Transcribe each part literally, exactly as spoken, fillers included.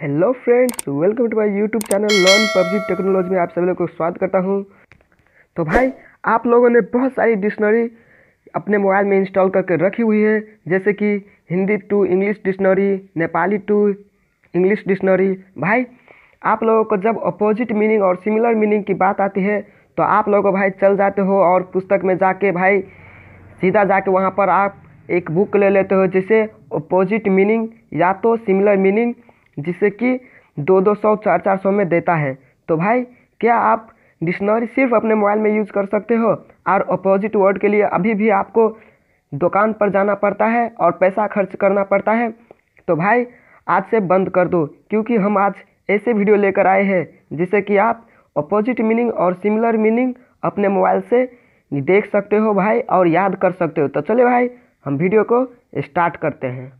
Hello friends, welcome to my YouTube channel learn PUBG technology में आप सभी लोगों को स्वागत करता हूं। तो भाई, आप लोगों ने बहुत सारी डिक्शनरी अपने मोबाइल में इंस्टॉल करके रखी हुई है, जैसे कि Hindi to English dictionary, Nepali to English dictionary. भाई, आप लोगों को जब अपोजिट मीनिंग और सिमिलर मीनिंग की बात आती है तो आप लोगों भाई चल जाते हो और पुस्तक में जाके भाई सीधा जाके वहाँ पर आप एक बुक ले लेते हो, जैसे अपोजिट मीनिंग या तो सिमिलर मीनिंग, जिससे कि दो दो सौ चार चार सौ में देता है। तो भाई, क्या आप डिक्शनरी सिर्फ अपने मोबाइल में यूज़ कर सकते हो और अपोजिट वर्ड के लिए अभी भी आपको दुकान पर जाना पड़ता है और पैसा खर्च करना पड़ता है? तो भाई, आज से बंद कर दो, क्योंकि हम आज ऐसे वीडियो लेकर आए हैं जिससे कि आप अपोजिट मीनिंग और सिमिलर मीनिंग अपने मोबाइल से देख सकते हो भाई और याद कर सकते हो। तो चलिए भाई, हम वीडियो को स्टार्ट करते हैं।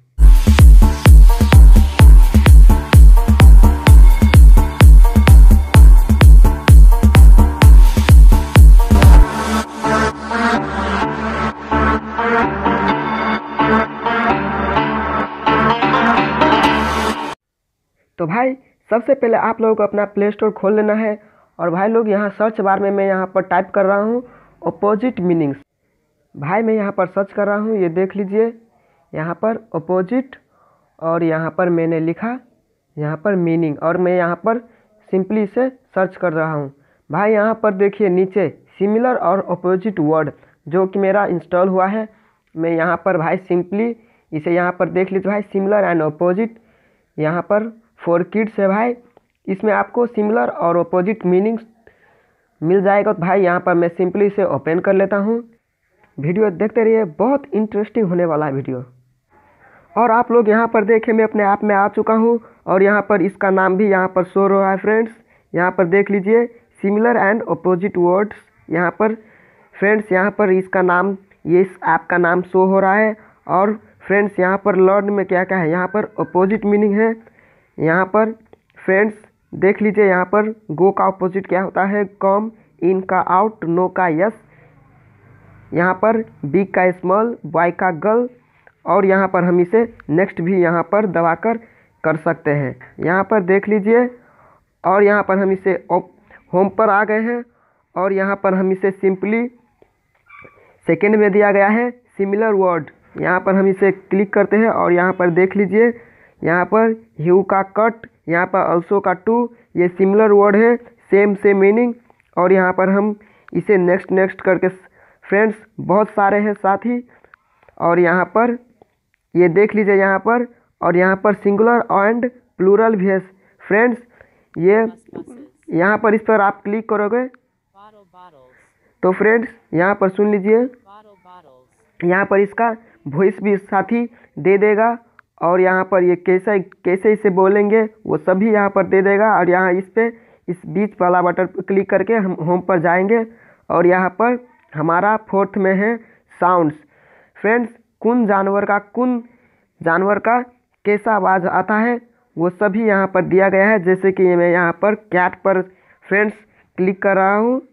तो भाई, सबसे पहले आप लोगों को अपना प्ले स्टोर खोल लेना है और भाई लोग यहाँ सर्च बार में मैं यहाँ पर टाइप कर रहा हूँ अपोजिट मीनिंग्स। भाई, मैं यहाँ पर सर्च कर रहा हूँ, ये देख लीजिए यहाँ पर अपोजिट, और यहाँ पर मैंने लिखा यहाँ पर मीनिंग, और मैं यहाँ पर सिंपली से सर्च कर रहा हूँ। भाई, यहाँ पर देखिए नीचे सिमिलर और अपोजिट वर्ड जो कि मेरा इंस्टॉल हुआ है। मैं यहाँ पर भाई सिंपली इसे यहाँ पर देख लीजिए भाई, सिमिलर एंड अपोजिट यहाँ पर फॉर किड्स है भाई। इसमें आपको सिमिलर और अपोजिट मीनिंग्स मिल जाएगा। तो भाई, यहाँ पर मैं सिंपली इसे ओपन कर लेता हूँ। वीडियो देखते रहिए, बहुत इंटरेस्टिंग होने वाला है वीडियो। और आप लोग यहाँ पर देखें, मैं अपने ऐप में आ चुका हूँ और यहाँ पर इसका नाम भी यहाँ पर शो हो रहा है फ्रेंड्स। यहाँ पर देख लीजिए सिमिलर एंड अपोजिट वर्ड्स। यहाँ पर फ्रेंड्स, यहाँ पर इसका नाम, ये इस ऐप का नाम शो हो रहा है। और फ्रेंड्स, यहाँ पर लर्न में क्या क्या है, यहाँ पर अपोजिट मीनिंग है। यहाँ पर फ्रेंड्स देख लीजिए, यहाँ पर गो का अपोजिट क्या होता है, कम, इन का आउट, नो का यस, यहाँ पर बिग का स्मॉल, बॉय का गर्ल, और यहाँ पर हम इसे नेक्स्ट भी यहाँ पर दबाकर कर सकते हैं। यहाँ पर देख लीजिए, और यहाँ पर हम इसे होम पर आ गए हैं और यहाँ पर हम इसे सिंपली सेकेंड में दिया गया है सिमिलर वर्ड। यहाँ पर हम इसे क्लिक करते हैं और यहाँ पर देख लीजिए, यहाँ पर ह्यू का कट, यहाँ पर अल्सो का टू, ये सिमिलर वर्ड है, सेम सेम मीनिंग। और यहाँ पर हम इसे नेक्स्ट नेक्स्ट करके फ्रेंड्स बहुत सारे हैं साथ ही। और यहाँ पर ये देख लीजिए यहाँ पर, और यहाँ पर सिंगुलर एंड प्लूरल भी है फ्रेंड्स। ये यहाँ पर इस पर आप क्लिक करोगे तो फ्रेंड्स यहाँ पर सुन लीजिए, यहाँ पर इसका वॉइस भी साथ ही दे देगा, और यहाँ पर ये कैसे कैसे इसे बोलेंगे वो सभी यहाँ पर दे देगा। और यहाँ इस पे इस बीच वाला बटन पर क्लिक करके हम होम पर जाएंगे और यहाँ पर हमारा फोर्थ में है साउंड्स। फ्रेंड्स, कौन जानवर का कौन जानवर का कैसा आवाज़ आता है वो सभी यहाँ पर दिया गया है। जैसे कि मैं यहाँ पर कैट पर फ्रेंड्स क्लिक कर रहा हूँ,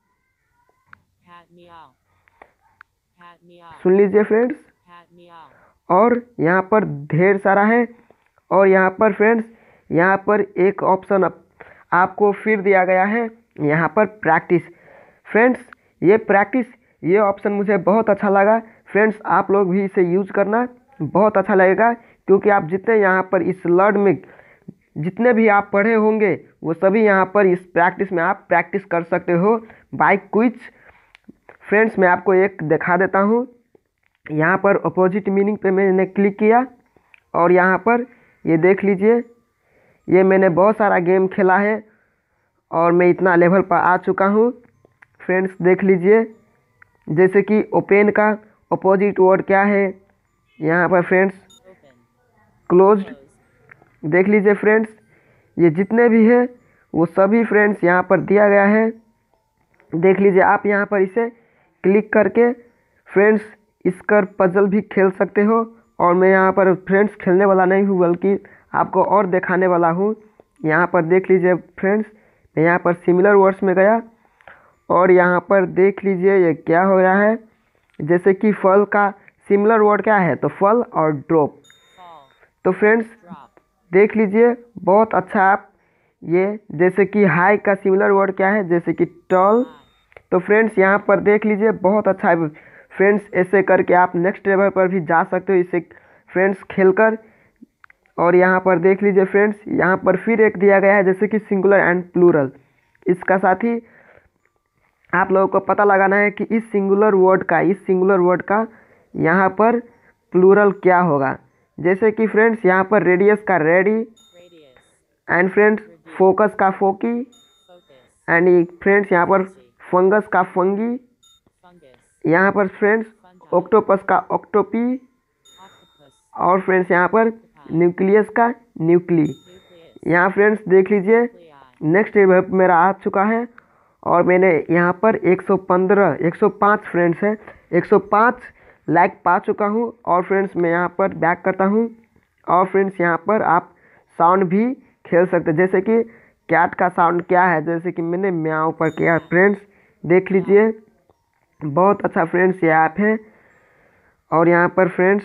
सुन लीजिए फ्रेंड्स। और यहाँ पर ढेर सारा है। और यहाँ पर फ्रेंड्स, यहाँ पर एक ऑप्शन आप, आपको फिर दिया गया है यहाँ पर प्रैक्टिस। फ्रेंड्स, ये प्रैक्टिस, ये ऑप्शन मुझे बहुत अच्छा लगा। फ्रेंड्स, आप लोग भी इसे यूज़ करना, बहुत अच्छा लगेगा, क्योंकि आप जितने यहाँ पर इस लर्न में जितने भी आप पढ़े होंगे वो सभी यहाँ पर इस प्रैक्टिस में आप प्रैक्टिस कर सकते हो बाय क्विज। फ्रेंड्स, मैं आपको एक दिखा देता हूँ। यहाँ पर अपोजिट मीनिंग पे मैंने क्लिक किया और यहाँ पर ये देख लीजिए, ये मैंने बहुत सारा गेम खेला है और मैं इतना लेवल पर आ चुका हूँ। फ्रेंड्स देख लीजिए, जैसे कि ओपन का अपोजिट वर्ड क्या है, यहाँ पर फ्रेंड्स क्लोज्ड। देख लीजिए फ्रेंड्स, ये जितने भी है वो सभी फ्रेंड्स यहाँ पर दिया गया है। देख लीजिए, आप यहाँ पर इसे क्लिक करके फ्रेंड्स इसका पजल भी खेल सकते हो। और मैं यहाँ पर फ्रेंड्स खेलने वाला नहीं हूँ, बल्कि आपको और दिखाने वाला हूँ। यहाँ पर देख लीजिए फ्रेंड्स, मैं यहाँ पर सिमिलर वर्ड्स में गया और यहाँ पर देख लीजिए ये क्या हो रहा है। जैसे कि फल का सिमिलर वर्ड क्या है, तो फल और ड्रॉप। तो फ्रेंड्स देख लीजिए बहुत अच्छा ऐप ये। जैसे कि हाई का सिमिलर वर्ड क्या है, जैसे कि टॉल। तो फ्रेंड्स यहाँ पर देख लीजिए बहुत अच्छा है फ्रेंड्स। ऐसे करके आप नेक्स्ट लेवल पर भी जा सकते हो इसे फ्रेंड्स खेलकर। और यहाँ पर देख लीजिए फ्रेंड्स, यहाँ पर फिर एक दिया गया है जैसे कि सिंगुलर एंड प्लूरल। इसका साथ ही आप लोगों को पता लगाना है कि इस सिंगुलर वर्ड का इस सिंगुलर वर्ड का यहाँ पर प्लूरल क्या होगा। जैसे कि फ्रेंड्स यहाँ पर रेडियस का रेडी, एंड फ्रेंड्स फोकस का फोकी, एंड फ्रेंड्स यहाँ पर फंगस का फंगी, यहाँ पर फ्रेंड्स ऑक्टोपस का ऑक्टोपी, और फ्रेंड्स यहाँ पर न्यूक्लियस का न्यूक्ली। यहाँ फ्रेंड्स देख लीजिए नेक्स्ट लेवल मेरा आ चुका है और मैंने यहाँ पर एक सौ पंद्रह एक सौ पाँच फ्रेंड्स है एक सौ पाँच लाइक पा चुका हूँ। और फ्रेंड्स मैं यहाँ पर बैक करता हूँ और फ्रेंड्स यहाँ पर आप साउंड भी खेल सकते हैं। जैसे कि कैट का साउंड क्या है, जैसे कि मैंने म्याऊ पर किया फ्रेंड्स। देख लीजिए बहुत अच्छा फ्रेंड्स ये ऐप है। और यहाँ पर फ्रेंड्स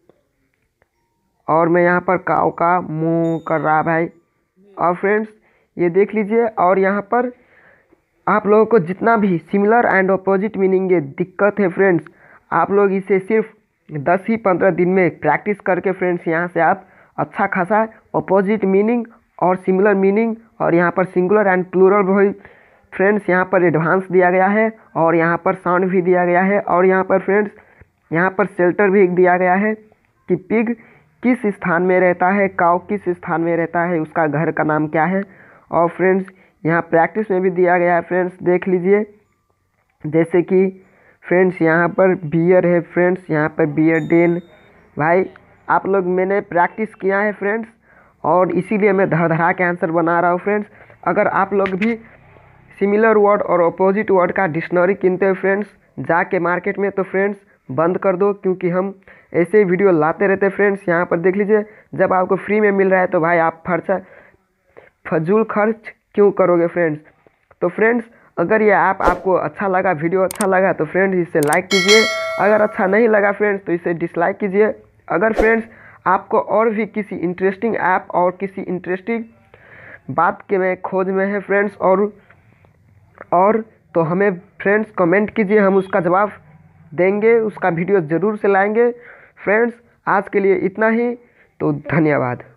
और मैं यहाँ पर काऊ का मुँह कर रहा भाई। और फ्रेंड्स ये देख लीजिए। और यहाँ पर आप लोगों को जितना भी सिमिलर एंड अपोजिट मीनिंग ये दिक्कत है फ्रेंड्स, आप लोग इसे सिर्फ दस ही पंद्रह दिन में प्रैक्टिस करके फ्रेंड्स यहाँ से आप अच्छा खासा अपोजिट मीनिंग और सिमिलर मीनिंग और यहाँ पर सिंगुलर एंड प्लूरल भी फ्रेंड्स यहाँ पर एडवांस दिया गया है। और यहाँ पर साउंड भी दिया गया है। और यहाँ पर फ्रेंड्स यहाँ पर शेल्टर भी दिया गया है कि पिग किस स्थान में रहता है, काऊ किस स्थान में रहता है, उसका घर का नाम क्या है। और फ्रेंड्स यहाँ प्रैक्टिस में भी दिया गया है फ्रेंड्स, देख लीजिए। जैसे कि फ्रेंड्स यहाँ पर बियर है फ्रेंड्स, यहाँ पर बियर डेन भाई आप लोग मैंने प्रैक्टिस किया है फ्रेंड्स और इसीलिए मैं धड़ धड़ा के आंसर बना रहा हूँ फ्रेंड्स। अगर आप लोग भी सिमिलर वर्ड और अपोजिट वर्ड का डिक्शनरी किनते हो फ्रेंड्स जाके मार्केट में, तो फ्रेंड्स बंद कर दो, क्योंकि हम ऐसे वीडियो लाते रहते फ्रेंड्स। यहाँ पर देख लीजिए जब आपको फ्री में मिल रहा है तो भाई आप खर्चा फजूल खर्च क्यों करोगे फ्रेंड्स। तो फ्रेंड्स अगर ये ऐप आपको अच्छा लगा, वीडियो अच्छा लगा तो फ्रेंड्स इसे लाइक कीजिए। अगर अच्छा नहीं लगा फ्रेंड्स तो इसे डिसलाइक कीजिए। अगर फ्रेंड्स आपको और भी किसी इंटरेस्टिंग ऐप और किसी इंटरेस्टिंग बात के में खोज में है फ्रेंड्स और और तो हमें फ्रेंड्स कमेंट कीजिए, हम उसका जवाब देंगे, उसका वीडियो ज़रूर से लाएंगे फ्रेंड्स। आज के लिए इतना ही, तो धन्यवाद।